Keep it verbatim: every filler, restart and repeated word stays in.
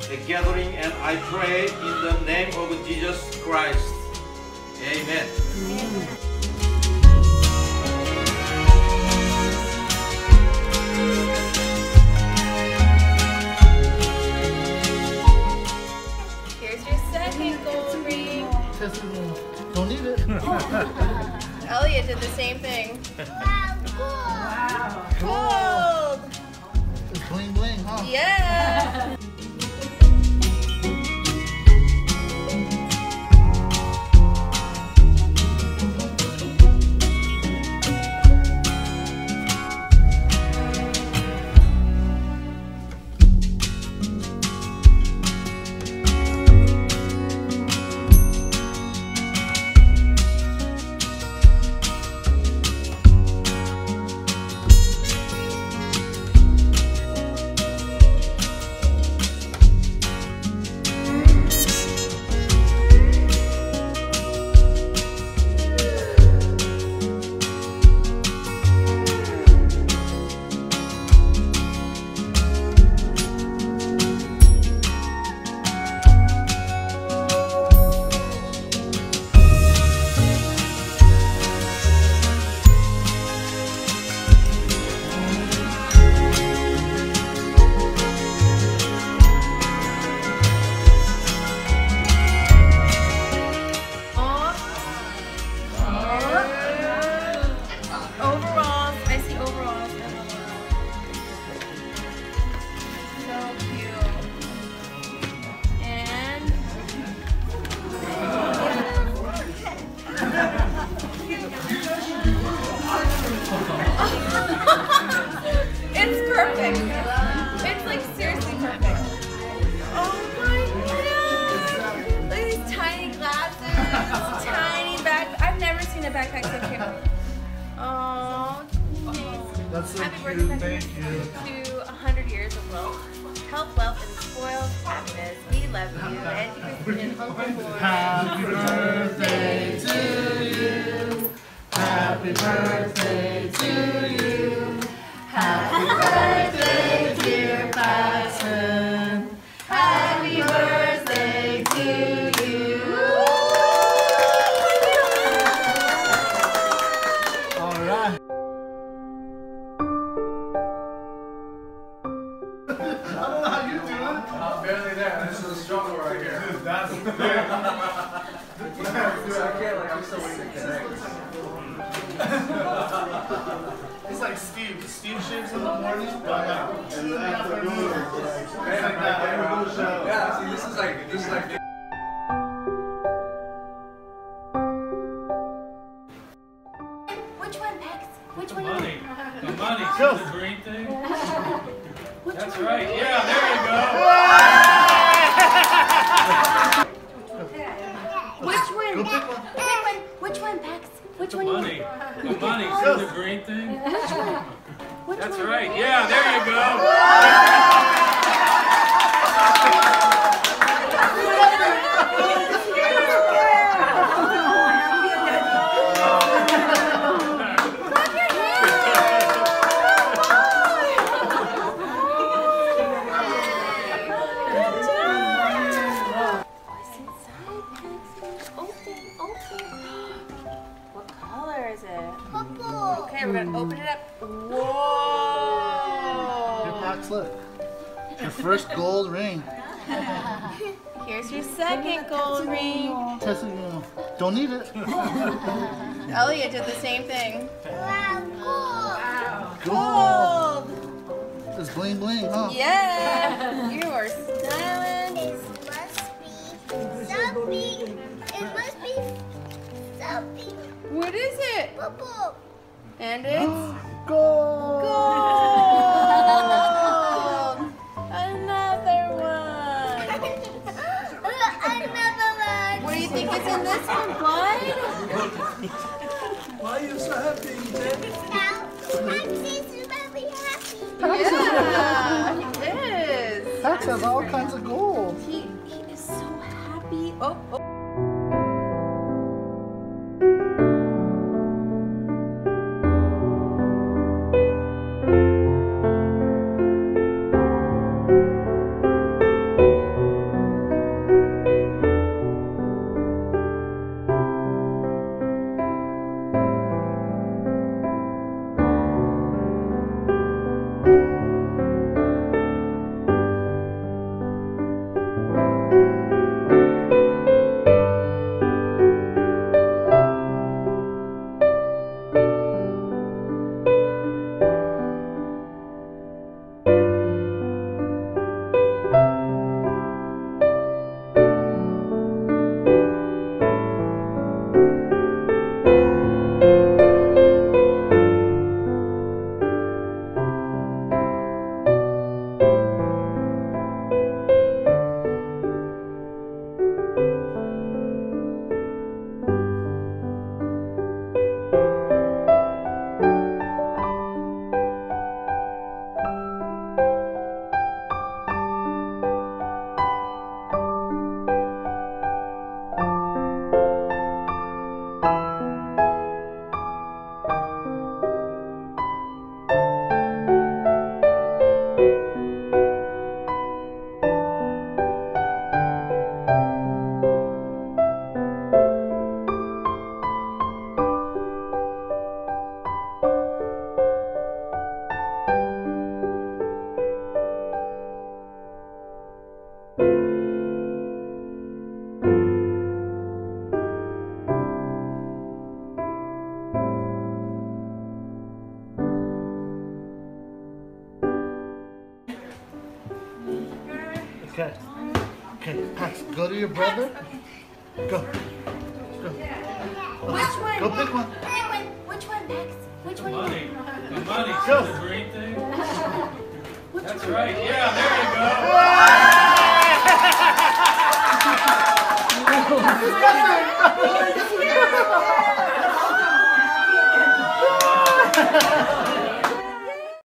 gathering, and I pray in the name of Jesus Christ. Amen. Amen. Here's your second gold ring. Don't need it. Elliot did the same thing. Wow, cool. Wow. Gold. It's bling bling, huh? Yeah. Backpack so cute. Oh, that's so happy cute. birthday Thank you. to a hundred years of wealth, health, wealth, and spoiled happiness. We love you, Auntie Christine and Uncle Boy. Happy birthday to you. Happy birthday to you. Happy birthday, dear Paxton. Happy birthday to you. All right. I don't know how you do it. I'm barely there. This is a struggle right here. Dude, that's big. Dude, I can't, like, I'm still waiting to connect. It's like Steve. Steve shaves in the morning, but like in the afternoon. It's like that. Yeah, see, this is like, this is like. Which one, Pax? Which one? Money. The money. Go. See the green thing? Which That's one? right. Yeah, there you go. Which one? Go pick one. Pick one. Which one, Pax? Which The one? money. You The money. want? See the green thing? Which one? Which That's one? right. Yeah, there you go. What color is it? Purple. Okay, we're gonna open it up. Here, Whoa! Pax, look. Your first gold ring. Here's your second gold ring. Tessa, you know, don't need it. Elliot did the same thing. Wow, Gold! It's bling bling, huh? Yeah! You are styling. cool. It must be so big. It must be so big. What is it? Purple. And it's Gold! gold! Another one! Another one. What do you think is in this one, bud? Why are you so happy, Jen? Now, Pax is very happy. Yeah, he is. Pax has all kinds of gold. He, he is so happy. Oh, oh. Okay. Okay, Pax, go to your brother. Go. Go. Which one? Go pick one. Pick one. Which one, Max? Which one? Money. The money. Go. The green thing. That's right. Yeah, there you go.